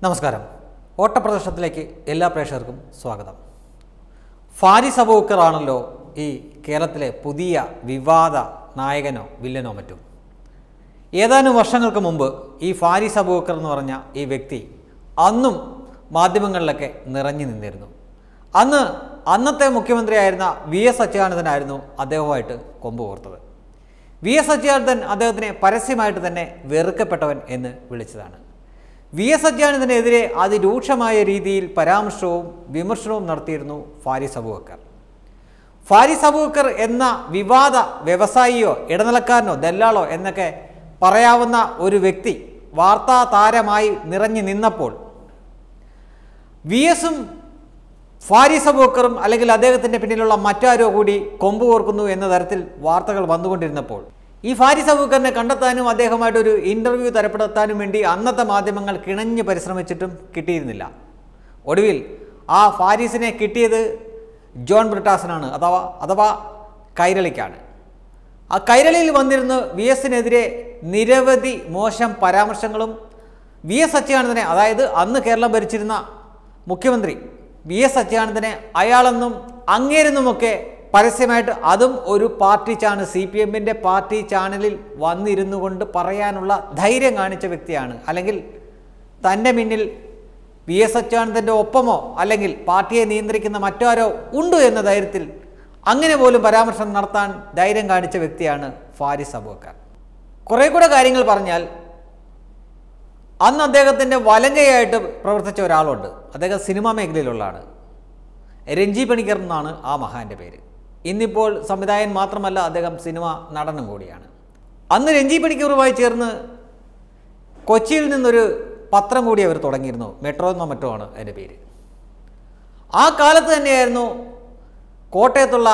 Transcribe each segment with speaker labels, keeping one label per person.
Speaker 1: നമസ്കാരം. ഓട്ടപ്രദർശനത്തിലേക്ക് എല്ലാ പ്രേക്ഷകർക്കും സ്വാഗതം. ഫാരിസ് അബൂബക്കർ ആണല്ലോ ഈ കേരളത്തിലെ പുതിയ വിവാദ നായകനോ വില്ലനോ മറ്റും. ഏതാനും വർഷങ്ങൾക്ക് മുമ്പ് ഈ ഫാരിസ് അബൂബക്കർ എന്ന് പറഞ്ഞ ഈ വ്യക്തി അന്നും മാധ്യമങ്ങളിലൊക്കെ നിറഞ്ഞു നിന്നിരുന്നു. അന്നത്തെ മുഖ്യമന്ത്രിയായിരുന്ന VS അച്യുതാനന്ദനായിരുന്നു അദ്ദേഹവുമായിട്ട് കൊമ്പ് കോർത്തത്. VS അച്യുതാനന്ദൻ അദ്ദേഹത്തിനെ പരസ്യമായിട്ട് തന്നെ വെറുക്കപ്പെട്ടവൻ എന്ന് വിളിച്ചതാണ്. VS അച്യുതാനന്ദനെതിരെ അതിരൂക്ഷമായ രീതിയിൽ പരാമർശവും വിമർശനവും നടത്തിയിരുന്നു ഫാരിസ് അബൂബക്കർ. ഫാരിസ് അബൂബക്കർ എന്ന വിവാദ വ്യവസായിയോ ഇടനിലക്കാരനോ ദല്ലാളോ എന്നൊക്കെ പറയാവുന്ന ഒരു വ്യക്തി വാർത്താ താരമായി നിറഞ്ഞു നിന്നപ്പോൾ VSും ഫാരിസ് അബൂബക്കറും അല്ലെങ്കിൽ അദ്ദേഹത്തിൻ്റെ പിന്നിലുള്ള മറ്റാരോ കൂടി കൊമ്പ് കോർക്കുന്നു എന്ന തരത്തിൽ വാർത്തകൾ വന്നുകൊണ്ടിരുന്നപ്പോൾ ഈ ഫാരിസ് അബൂബക്കറിനെ കണ്ടെത്താനും അദ്ദേഹമായിട്ടൊരു ഇൻ്റർവ്യൂ തരപ്പെടുത്താനും വേണ്ടി അന്നത്തെ മാധ്യമങ്ങൾ കിണഞ്ഞ് പരിശ്രമിച്ചിട്ടും കിട്ടിയിരുന്നില്ല. ഒടുവിൽ ആ ഫാരിസിനെ കിട്ടിയത് ജോൺ ബ്രിട്ടാസിനാണ്, അഥവാ കൈരളിക്കാണ്. ആ കൈരളിയിൽ വന്നിരുന്ന് VSനെതിരെ നിരവധി മോശം പരാമർശങ്ങളും VS അച്യുതാനന്ദനെ, അതായത് അന്ന് കേരളം ഭരിച്ചിരുന്ന മുഖ്യമന്ത്രി VS അച്യുതാനന്ദനെ അയാളെന്നും അങ്ങേരെന്നുമൊക്കെ പരസ്യമായിട്ട്, അതും ഒരു പാർട്ടി ചാനൽ, CPMൻ്റെ പാർട്ടി ചാനലിൽ വന്നിരുന്നു കൊണ്ട് പറയാനുള്ള ധൈര്യം കാണിച്ച വ്യക്തിയാണ്. അല്ലെങ്കിൽ തൻ്റെ മുന്നിൽ VS അച്യുതാനന്ദൻ്റെ ഒപ്പമോ അല്ലെങ്കിൽ പാർട്ടിയെ നിയന്ത്രിക്കുന്ന മറ്റാരോ ഉണ്ട് എന്ന ധൈര്യത്തിൽ അങ്ങനെ പോലും പരാമർശം നടത്താൻ ധൈര്യം കാണിച്ച വ്യക്തിയാണ് ഫാരിസ് അബൂബക്കർ. കുറേ കൂടെ കാര്യങ്ങൾ പറഞ്ഞാൽ, അന്ന് അദ്ദേഹത്തിൻ്റെ വലങ്കയായിട്ട് പ്രവർത്തിച്ച ഒരാളുണ്ട്. അദ്ദേഹം സിനിമാ മേഖലയിലുള്ളതാണ്. രഞ്ജി പണിക്കർ എന്നാണ് ആ മഹാൻ്റെ പേര്. ഇന്നിപ്പോൾ സംവിധായകൻ മാത്രമല്ല, അദ്ദേഹം സിനിമ നടനും കൂടിയാണ്. അന്ന് രഞ്ജി പണിക്കറുമായി ചേർന്ന് കൊച്ചിയിൽ നിന്നൊരു പത്രം കൂടി അവർ തുടങ്ങിയിരുന്നു. മെട്രോ എന്നോ മറ്റോ ആണ് അതിൻ്റെ പേര്. ആ കാലത്ത് തന്നെയായിരുന്നു കോട്ടയത്തുള്ള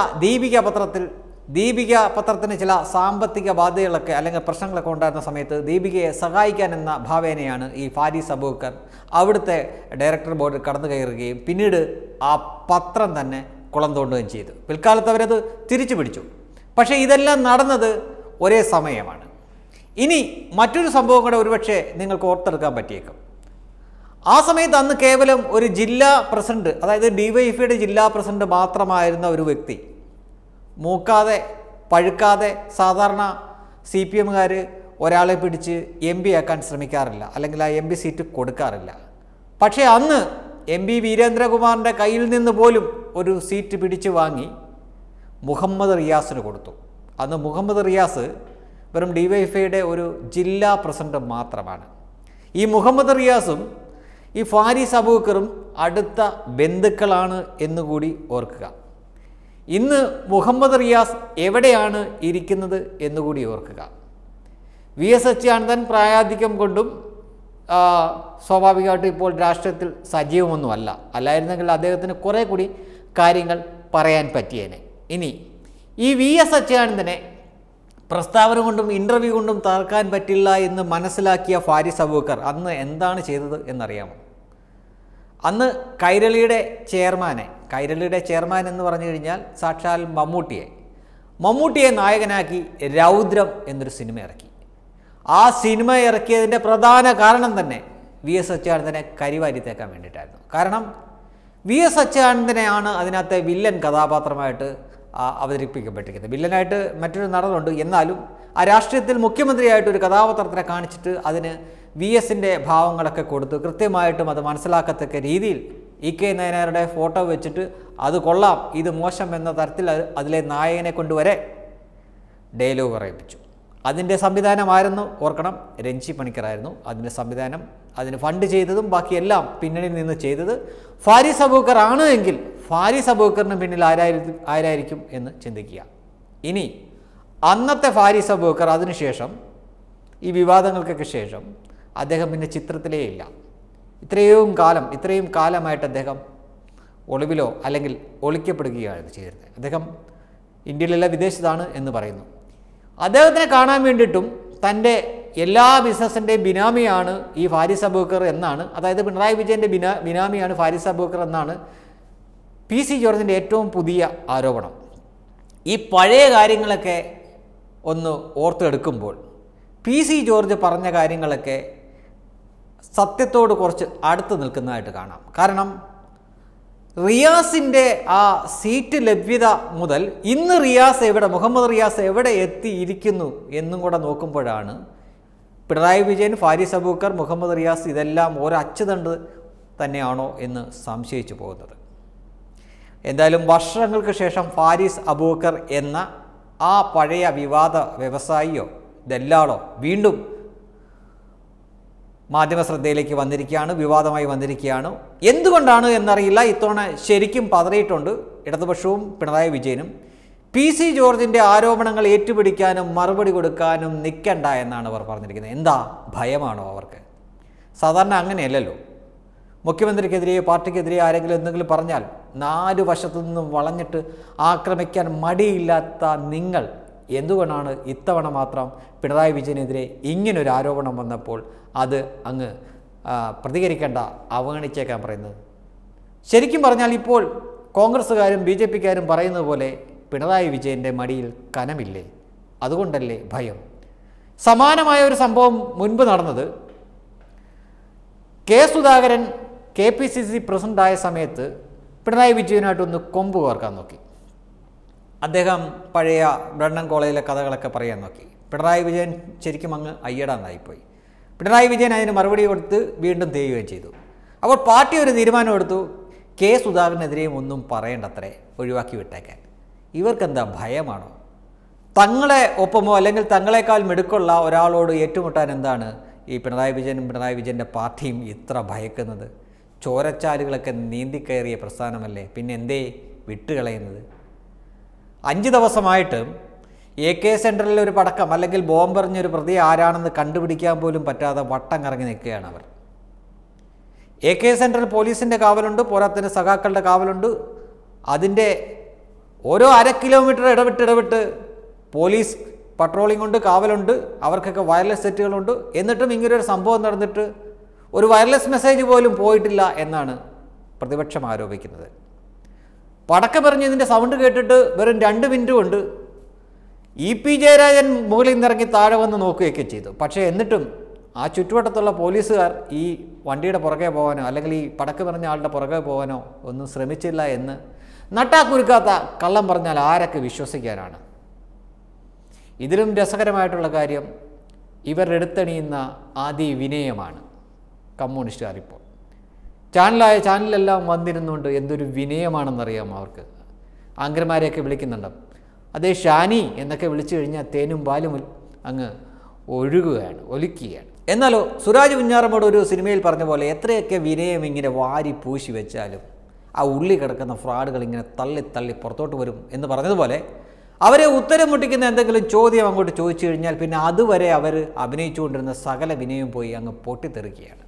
Speaker 1: ദീപിക പത്രത്തിന് ചില സാമ്പത്തിക ബാധ്യതകളൊക്കെ അല്ലെങ്കിൽ പ്രശ്നങ്ങളൊക്കെ ഉണ്ടായിരുന്ന സമയത്ത് ദീപികയെ സഹായിക്കാൻ എന്ന ഭാവേനയാണ് ഈ ഫാരിസ് അബൂബക്കർ അവിടുത്തെ ഡയറക്ടർ ബോർഡിൽ കടന്നു കയറുകയും പിന്നീട് ആ പത്രം തന്നെ കുളം തോണ്ടുകയും ചെയ്തു. പിൽക്കാലത്ത് അവരത് തിരിച്ചു പിടിച്ചു. പക്ഷേ ഇതെല്ലാം നടന്നത് ഒരേ സമയമാണ്. ഇനി മറ്റൊരു സംഭവം കൂടെ ഒരുപക്ഷെ നിങ്ങൾക്ക് ഓർത്തെടുക്കാൻ പറ്റിയേക്കും. ആ സമയത്ത് അന്ന് കേവലം ഒരു ജില്ലാ പ്രസിഡന്റ്, അതായത് DYFIയുടെ ജില്ലാ പ്രസിഡന്റ് മാത്രമായിരുന്ന ഒരു വ്യക്തി, മൂക്കാതെ പഴുക്കാതെ സാധാരണ CPMകാർ ഒരാളെ പിടിച്ച് MP ആക്കാൻ ശ്രമിക്കാറില്ല, അല്ലെങ്കിൽ ആ MP സീറ്റ് കൊടുക്കാറില്ല. പക്ഷേ അന്ന് MP വീരേന്ദ്രകുമാറിൻ്റെ കയ്യിൽ നിന്ന് പോലും ഒരു സീറ്റ് പിടിച്ചു വാങ്ങി മുഹമ്മദ് റിയാസിന് കൊടുത്തു. അന്ന് മുഹമ്മദ് റിയാസ് വെറും DYFIയുടെ ഒരു ജില്ലാ പ്രസിഡന്റ് മാത്രമാണ്. ഈ മുഹമ്മദ് റിയാസും ഈ ഫാരിസ് അബൂബക്കറും അടുത്ത ബന്ധുക്കളാണ് എന്നുകൂടി ഓർക്കുക. ഇന്ന് മുഹമ്മദ് റിയാസ് എവിടെയാണ് ഇരിക്കുന്നത് എന്നുകൂടി ഓർക്കുക. VS അച്യുതാനന്ദൻ പ്രായാധിക്യം കൊണ്ടും സ്വാഭാവികമായിട്ടും ഇപ്പോൾ രാഷ്ട്രീയത്തിൽ സജീവമൊന്നുമല്ല. അല്ലായിരുന്നെങ്കിൽ അദ്ദേഹത്തിന് കുറേ കൂടി കാര്യങ്ങൾ പറയാൻ പറ്റിയേനെ. ഇനി ഈ VS അച്യുതാനന്ദനെ പ്രസ്താവന കൊണ്ടും ഇൻ്റർവ്യൂ കൊണ്ടും തകർക്കാൻ പറ്റില്ല എന്ന് മനസ്സിലാക്കിയ ഫാരിസ് അബൂബക്കർ അന്ന് എന്താണ് ചെയ്തത് എന്നറിയാമോ? അന്ന് കൈരളിയുടെ ചെയർമാൻ എന്ന് പറഞ്ഞു കഴിഞ്ഞാൽ സാക്ഷാൽ മമ്മൂട്ടിയെ നായകനാക്കി രൗദ്രം എന്നൊരു സിനിമ ഇറക്കി. ആ സിനിമ ഇറക്കിയതിൻ്റെ പ്രധാന കാരണം തന്നെ VS അച്യുതാനന്ദനെ കരിവാരി തേക്കാൻ വേണ്ടിയിട്ടായിരുന്നു. കാരണം VS അച്യുതാനന്ദനെയാണ് അതിനകത്തെ വില്ലൻ കഥാപാത്രമായിട്ട് അവതരിപ്പിക്കപ്പെട്ടിരിക്കുന്നത്. വില്ലനായിട്ട് മറ്റൊരു നടനുണ്ട്, എന്നാലും ആ രാഷ്ട്രീയത്തിൽ മുഖ്യമന്ത്രിയായിട്ടൊരു കഥാപാത്രത്തിനെ കാണിച്ചിട്ട് അതിന് VSൻ്റെ ഭാവങ്ങളൊക്കെ കൊടുത്ത് കൃത്യമായിട്ടും അത് മനസ്സിലാക്കത്തക്ക രീതിയിൽ EK നയനാരുടെ ഫോട്ടോ വെച്ചിട്ട് അത് കൊള്ളാം, ഇത് മോശം എന്ന തരത്തിൽ അതിലെ നായകനെ കൊണ്ടുവരെ ഡയലോഗ് പറയിപ്പിച്ചു. അതിൻ്റെ സംവിധാനമായിരുന്നു, ഓർക്കണം, രഞ്ജി പണിക്കറായിരുന്നു അതിൻ്റെ സംവിധാനം. അതിന് ഫണ്ട് ചെയ്തതും ബാക്കിയെല്ലാം പിന്നണിയിൽ നിന്ന് ചെയ്തത് ഫാരിസ് അബൂബക്കർ ആണ് എങ്കിൽ ഫാരിസ് അബൂബക്കറിന് പിന്നിൽ ആരായിരിക്കും എന്ന് ചിന്തിക്കുക. ഇനി അന്നത്തെ ഫാരിസ് അബൂബക്കർ അതിനുശേഷം, ഈ വിവാദങ്ങൾക്കൊക്കെ ശേഷം അദ്ദേഹം പിന്നെ ചിത്രത്തിലേ ഇല്ല. ഇത്രയും കാലമായിട്ട് അദ്ദേഹം ഒളിവിലോ അല്ലെങ്കിൽ ഒളിക്കപ്പെടുകയാണ് ചെയ്തിരുന്നത്. അദ്ദേഹം ഇന്ത്യയിലല്ല വിദേശത്താണ് എന്ന് പറയുന്നു. അദ്ദേഹത്തിനെ കാണാൻ വേണ്ടിയിട്ടും തൻ്റെ എല്ലാ ബിസിനസ്സിൻ്റെയും ബിനാമിയാണ് ഈ ഫാരിസ് അബൂബക്കർ എന്നാണ്, അതായത് പിണറായി വിജയൻ്റെ ബിനാമിയാണ് ഫാരിസ് അബൂബക്കർ എന്നാണ് PC ജോർജിൻ്റെ ഏറ്റവും പുതിയ ആരോപണം. ഈ പഴയ കാര്യങ്ങളൊക്കെ ഒന്ന് ഓർത്തെടുക്കുമ്പോൾ PC ജോർജ് പറഞ്ഞ കാര്യങ്ങളൊക്കെ സത്യത്തോട് കുറച്ച് അടുത്ത് നിൽക്കുന്നതായിട്ട് കാണാം. കാരണം റിയാസിൻ്റെ ആ സീറ്റ് ലഭ്യത മുതൽ ഇന്ന് റിയാസ് എവിടെ, മുഹമ്മദ് റിയാസ് എവിടെ എത്തിയിരിക്കുന്നു എന്നും കൂടെ നോക്കുമ്പോഴാണ് പിണറായി വിജയൻ, ഫാരിസ് അബൂക്കർ, മുഹമ്മദ് റിയാസ് ഇതെല്ലാം ഒരു അച്ചുതണ്ട് തന്നെയാണോ എന്ന് സംശയിച്ചു പോകുന്നത്. എന്തായാലും വർഷങ്ങൾക്ക് ശേഷം ഫാരിസ് അബൂക്കർ എന്ന ആ പഴയ വിവാദ വ്യവസായിയോ ഇതെല്ലാളോ വീണ്ടും മാധ്യമ ശ്രദ്ധയിലേക്ക് വന്നിരിക്കുകയാണ്, വിവാദമായി വന്നിരിക്കുകയാണ്. എന്തുകൊണ്ടാണ് എന്നറിയില്ല. ഇത്തവണ ശരിക്കും പതറിയിട്ടുണ്ട് ഇടതുപക്ഷവും പിണറായി വിജയനും. PC ജോർജിൻ്റെ ആരോപണങ്ങൾ ഏറ്റുപിടിക്കാനും മറുപടി കൊടുക്കാനും നിൽക്കണ്ട എന്നാണ് അവർ പറഞ്ഞിരിക്കുന്നത്. എന്താ, ഭയമാണോ അവർക്ക്? സാധാരണ അങ്ങനെയല്ലല്ലോ. മുഖ്യമന്ത്രിക്കെതിരെയോ പാർട്ടിക്കെതിരെയോ ആരെങ്കിലും എന്തെങ്കിലും പറഞ്ഞാൽ 4 വശത്തു നിന്നും വളഞ്ഞിട്ട് ആക്രമിക്കാൻ മടിയില്ലാത്ത നിങ്ങൾ എന്തുകൊണ്ടാണ് ഇത്തവണ മാത്രം പിണറായി വിജയനെതിരെ ഇങ്ങനൊരു ആരോപണം വന്നപ്പോൾ അത് അങ്ങ് പ്രതികരിക്കേണ്ട, അവഗണിച്ചേക്കാൻ പറയുന്നത്? ശരിക്കും പറഞ്ഞാൽ ഇപ്പോൾ കോൺഗ്രസ്സുകാരും BJPക്കാരും പറയുന്നത് പോലെ പിണറായി വിജയൻ്റെ മടിയിൽ കനമില്ലേ? അതുകൊണ്ടല്ലേ ഭയം? സമാനമായ ഒരു സംഭവം മുൻപ് നടന്നത് കെ സുധാകരൻ KPCC പ്രസിഡൻ്റായ സമയത്ത് പിണറായി വിജയനായിട്ടൊന്ന് കൊമ്പ് കോർക്കാൻ നോക്കി. അദ്ദേഹം പഴയ ബ്രണ്ണൻ കോളേജിലെ കഥകളൊക്കെ പറയാൻ നോക്കി. പിണറായി വിജയൻ ശരിക്കും അങ്ങ് അയ്യടാന്നായിപ്പോയി. പിണറായി വിജയൻ അതിന് മറുപടി കൊടുത്ത് വീണ്ടും തേയുകയും ചെയ്തു. അപ്പോൾ പാർട്ടി ഒരു തീരുമാനമെടുത്തു, കെ സുധാകരനെതിരെയും ഒന്നും പറയേണ്ടത്രേ, ഒഴിവാക്കി വിട്ടേക്കാൻ. ഇവർക്കെന്താ, ഭയമാണോ? തങ്ങളെ ഒപ്പമോ അല്ലെങ്കിൽ തങ്ങളെക്കാൾ മിടുക്കുള്ള ഒരാളോട് ഏറ്റുമുട്ടാൻ എന്താണ് ഈ പിണറായി വിജയനും പിണറായി വിജയൻ്റെ പാർട്ടിയും ഇത്ര ഭയക്കുന്നത്? ചോരച്ചാലുകളൊക്കെ നീന്തിക്കയറിയ പ്രസ്ഥാനമല്ലേ, പിന്നെ എന്തേ വിട്ടുകളയുന്നത്? 5 ദിവസമായിട്ട് AK സെൻറ്ററിൽ ഒരു പടക്കം അല്ലെങ്കിൽ ബോംബെറിഞ്ഞൊരു പ്രതി ആരാണെന്ന് കണ്ടുപിടിക്കാൻ പോലും പറ്റാതെ വട്ടം കറങ്ങി നിൽക്കുകയാണ് അവർ. AK സെൻറ്ററിൽ പോലീസിൻ്റെ കാവലുണ്ട്, പോരാത്തതിന് സഖാക്കളുടെ കാവലുണ്ട്. അതിൻ്റെ ഓരോ 1/2 കിലോമീറ്റർ ഇടവിട്ട് പോലീസ് പട്രോളിംഗ് ഉണ്ട്, കാവലുണ്ട്. അവർക്കൊക്കെ വയർലെസ് സെറ്റുകളുണ്ട്. എന്നിട്ടും ഇങ്ങനൊരു സംഭവം നടന്നിട്ട് ഒരു വയർലെസ് മെസ്സേജ് പോലും പോയിട്ടില്ല എന്നാണ് പ്രതിപക്ഷം ആരോപിക്കുന്നത്. പടക്കമെറിഞ്ഞതിൻ്റെ സൗണ്ട് കേട്ടിട്ട് വെറും 2 മിനിറ്റ് കൊണ്ട് EP ജയരാജൻ മുകളിൽ നിന്നിറങ്ങി താഴെ വന്ന് നോക്കുകയൊക്കെ ചെയ്തു. പക്ഷേ എന്നിട്ടും ആ ചുറ്റുവട്ടത്തുള്ള പോലീസുകാർ ഈ വണ്ടിയുടെ പുറകെ പോകാനോ അല്ലെങ്കിൽ ഈ പടക്കമെറിഞ്ഞ ആളുടെ പുറകെ പോകാനോ ഒന്നും ശ്രമിച്ചില്ല എന്ന് നട്ടാക്കുരുക്കാത്ത കള്ളം പറഞ്ഞാൽ ആരൊക്കെ വിശ്വസിക്കാനാണ്? ഇതിലും രസകരമായിട്ടുള്ള കാര്യം, ഇവർ എടുത്തണിയുന്ന അതിവിനയമാണ് കമ്മ്യൂണിസ്റ്റുകാർ. ഇപ്പോൾ ചാനലെല്ലാം വന്നിരുന്നുകൊണ്ട് എന്തൊരു വിനയമാണെന്നറിയാം അവർക്ക്. ആങ്കർമാരെയൊക്കെ വിളിക്കുന്നുണ്ട്. അതേ ഷാനി എന്നൊക്കെ വിളിച്ചു കഴിഞ്ഞാൽ തേനും പാലും അങ്ങ് ഒലിക്കുകയാണ്. എന്നാലോ സുരാജ് വെഞ്ഞാറമ്മൂട് ഒരു സിനിമയിൽ പറഞ്ഞ പോലെ എത്രയൊക്കെ വിനയം ഇങ്ങനെ വാരി പൂശി വെച്ചാലും ആ ഉള്ളി കിടക്കുന്ന ഫ്രോഡുകൾ ഇങ്ങനെ തള്ളി പുറത്തോട്ട് വരും എന്ന് പറഞ്ഞതുപോലെ അവരെ ഉത്തരം മുട്ടിക്കുന്ന എന്തെങ്കിലും ചോദ്യം അങ്ങോട്ട് ചോദിച്ചു കഴിഞ്ഞാൽ പിന്നെ അതുവരെ അവർ അഭിനയിച്ചുകൊണ്ടിരുന്ന സകല വിനയവും പോയി അങ്ങ് പൊട്ടിത്തെറിക്കുകയാണ്.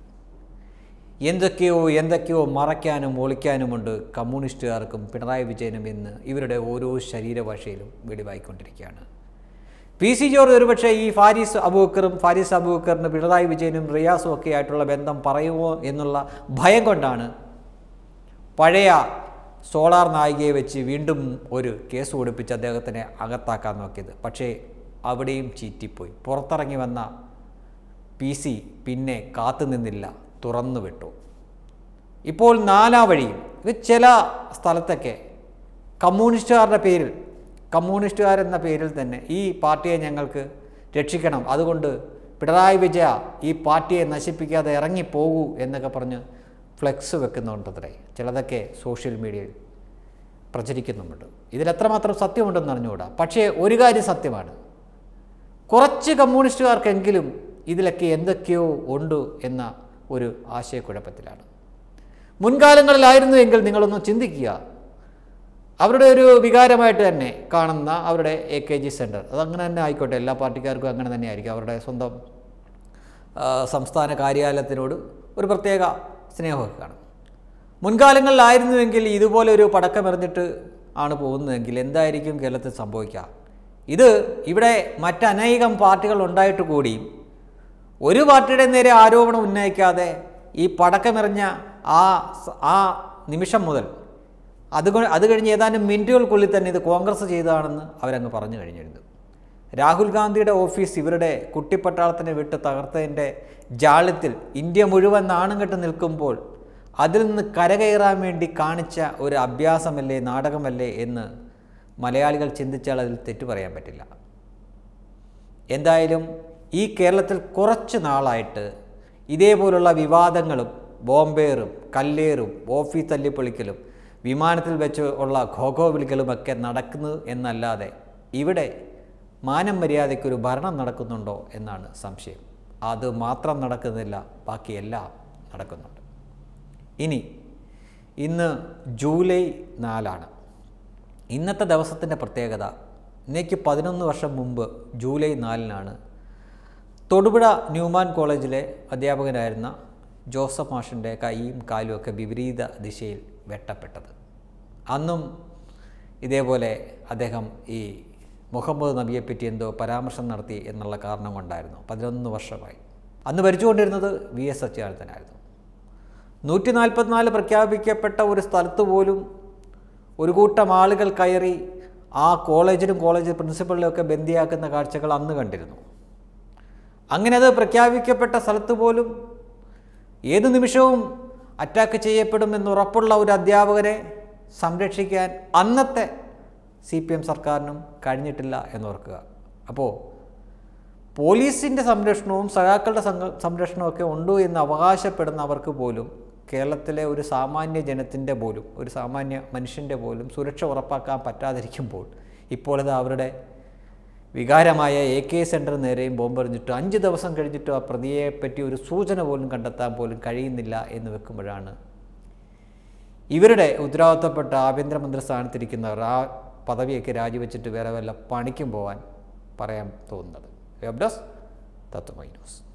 Speaker 1: എന്തൊക്കെയോ മറയ്ക്കാനും ഒളിക്കാനുമുണ്ട് കമ്മ്യൂണിസ്റ്റുകാർക്കും പിണറായി വിജയനും എന്ന് ഇവരുടെ ഓരോ ശരീരഭാഷയിലും വെളിവായിക്കൊണ്ടിരിക്കുകയാണ്. PC ജോർജ് ഒരുപക്ഷെ ഈ ഫാരിസ് അബൂബക്കറിന് പിണറായി വിജയനും റിയാസും ഒക്കെ ആയിട്ടുള്ള ബന്ധം പറയുമോ എന്നുള്ള ഭയം കൊണ്ടാണ് പഴയ സോളാർ നായികയെ വെച്ച് വീണ്ടും ഒരു കേസ് കൊടുപ്പിച്ച് അദ്ദേഹത്തിനെ അകത്താക്കാൻ നോക്കിയത്. പക്ഷേ അവിടെയും ചീറ്റിപ്പോയി. പുറത്തിറങ്ങി വന്ന PC പിന്നെ കാത്തുനിന്നില്ല, തുറന്നു വിട്ടു. ഇപ്പോൾ 4 വഴിയും ചില സ്ഥലത്തൊക്കെ കമ്മ്യൂണിസ്റ്റുകാരെന്ന പേരിൽ തന്നെ ഈ പാർട്ടിയെ ഞങ്ങൾക്ക് രക്ഷിക്കണം, അതുകൊണ്ട് പിണറായി വിജയ ഈ പാർട്ടിയെ നശിപ്പിക്കാതെ ഇറങ്ങിപ്പോകൂ എന്നൊക്കെ പറഞ്ഞ് ഫ്ലെക്സ് വെക്കുന്നുണ്ടത്രേ. ചിലതൊക്കെ സോഷ്യൽ മീഡിയയിൽ പ്രചരിക്കുന്നുമുണ്ട്. ഇതിലെത്രമാത്രം സത്യമുണ്ടെന്ന് അറിഞ്ഞുകൂടാ. പക്ഷേ ഒരു കാര്യം സത്യമാണ്, കുറച്ച് കമ്മ്യൂണിസ്റ്റുകാർക്കെങ്കിലും ഇതിലൊക്കെ എന്തൊക്കെയോ ഉണ്ട് എന്ന ഒരു ആശയക്കുഴപ്പത്തിലാണ്. മുൻകാലങ്ങളിലായിരുന്നു എങ്കിൽ നിങ്ങളൊന്ന് ചിന്തിക്കുക, അവരുടെ ഒരു വികാരമായിട്ട് തന്നെ കാണുന്ന അവരുടെ AKG സെൻറ്റർ അതങ്ങനെ തന്നെ ആയിക്കോട്ടെ, എല്ലാ പാർട്ടിക്കാർക്കും അങ്ങനെ തന്നെ ആയിരിക്കും. അവരുടെ സ്വന്തം സംസ്ഥാന കാര്യാലയത്തിനോട് ഒരു പ്രത്യേക സ്നേഹമൊക്കെ കാണും. മുൻകാലങ്ങളിലായിരുന്നുവെങ്കിൽ ഇതുപോലെ ഒരു പടക്കമെറിഞ്ഞിട്ട് ആണ് പോകുന്നതെങ്കിൽ എന്തായിരിക്കും കേരളത്തിൽ സംഭവിക്കുക? ഇത് ഇവിടെ മറ്റനേകം പാർട്ടികൾ ഉണ്ടായിട്ട് കൂടിയും ഒരു പാർട്ടിയുടെ നേരെ ആരോപണം ഉന്നയിക്കാതെ ഈ പടക്കമെറിഞ്ഞ ആ നിമിഷം മുതൽ അത് കഴിഞ്ഞ് ഏതാനും മിനിറ്റുകൾക്കുള്ളിൽ തന്നെ ഇത് കോൺഗ്രസ് ചെയ്തതാണെന്ന് അവരങ്ങ് പറഞ്ഞു കഴിഞ്ഞിരുന്നു. രാഹുൽ ഗാന്ധിയുടെ ഓഫീസ് ഇവരുടെ കുട്ടിപ്പട്ടാളത്തിനെ വിട്ട് തകർത്തതിൻ്റെ ജാള്യത്തിൽ ഇന്ത്യ മുഴുവൻ നാണം കെട്ട് നിൽക്കുമ്പോൾ അതിൽ നിന്ന് കരകയറാൻ വേണ്ടി കാണിച്ച ഒരു അഭ്യാസമല്ലേ, നാടകമല്ലേ എന്ന് മലയാളികൾ ചിന്തിച്ചാൽ അതിൽ തെറ്റു പറയാൻ പറ്റില്ല. എന്തായാലും ഈ കേരളത്തിൽ കുറച്ച് നാളായിട്ട് ഇതേപോലുള്ള വിവാദങ്ങളും ബോംബേറും കല്ലേറും ഓഫീസ് തല്ലിപ്പൊളിക്കലും വിമാനത്തിൽ വെച്ച് ഉള്ള ഘോഘോ വിളികളുമൊക്കെ നടക്കുന്നു എന്നല്ലാതെ ഇവിടെ മാനം മര്യാദയ്ക്കൊരു ഭരണം നടക്കുന്നുണ്ടോ എന്നാണ് സംശയം. അത് മാത്രം നടക്കുന്നില്ല, ബാക്കിയെല്ലാം നടക്കുന്നുണ്ട്. ഇന്ന് ജൂലൈ 4. ഇന്നത്തെ ദിവസത്തിൻ്റെ പ്രത്യേകത, ഇന്നേക്ക് 11 വർഷം മുമ്പ് ജൂലൈ 4 തൊടുപുഴ ന്യൂമാൻ കോളേജിലെ അധ്യാപകനായിരുന്ന ജോസഫ് മാഷിൻ്റെ കൈയും കാലും ഒക്കെ വിപരീത ദിശയിൽ വെട്ടപ്പെട്ടത്. അന്നും ഇതേപോലെ അദ്ദേഹം ഈ മുഹമ്മദ് നബിയെപ്പറ്റി എന്തോ പരാമർശം നടത്തി എന്നുള്ള കാരണം കൊണ്ടായിരുന്നു. 11 വർഷമായി. അന്ന് ഭരിച്ചുകൊണ്ടിരുന്നത് VS അച്യുതാനന്ദനായിരുന്നു. 144 പ്രഖ്യാപിക്കപ്പെട്ട ഒരു സ്ഥലത്ത് പോലും ഒരു കൂട്ടം ആളുകൾ കയറി ആ കോളേജിലും കോളേജ് പ്രിൻസിപ്പളിനെയൊക്കെ ബന്ദിയാക്കുന്ന കാഴ്ചകൾ അന്ന് കണ്ടിരുന്നു. അങ്ങനെ അത് പ്രഖ്യാപിക്കപ്പെട്ട സ്ഥലത്ത് പോലും ഏത് നിമിഷവും അറ്റാക്ക് ചെയ്യപ്പെടുമെന്നുറപ്പുള്ള ഒരു അധ്യാപകരെ സംരക്ഷിക്കാൻ അന്നത്തെ CPM സർക്കാരിനും കഴിഞ്ഞിട്ടില്ല എന്നോർക്കുക. അപ്പോൾ പോലീസിൻ്റെ സംരക്ഷണവും സഖാക്കളുടെ സംരക്ഷണമൊക്കെ ഉണ്ടോ എന്ന് അവകാശപ്പെടുന്നവർക്ക് പോലും കേരളത്തിലെ ഒരു സാമാന്യ ജനത്തിൻ്റെ പോലും, ഒരു സാമാന്യ മനുഷ്യൻ്റെ പോലും സുരക്ഷ ഉറപ്പാക്കാൻ പറ്റാതിരിക്കുമ്പോൾ ഇപ്പോൾ ഇത് അവരുടെ വികാരമായ AK സെൻറ്റർ നേരെയും ബോംബെറിഞ്ഞിട്ട് 5 ദിവസം കഴിഞ്ഞിട്ട് ആ പ്രതിയെപ്പറ്റി ഒരു സൂചന പോലും കണ്ടെത്താൻ പോലും കഴിയുന്നില്ല എന്ന് വെക്കുമ്പോഴാണ് ഇവരുടെ ഉത്തരവാദിത്തപ്പെട്ട ആഭ്യന്തരമന്ത്രി സ്ഥാനത്തിരിക്കുന്നവർ ആ പദവിയൊക്കെ രാജിവെച്ചിട്ട് വേറെ വല്ല പണിക്കും പോകാൻ പറയാൻ തോന്നുന്നത്. Web desk Tathwamayi news.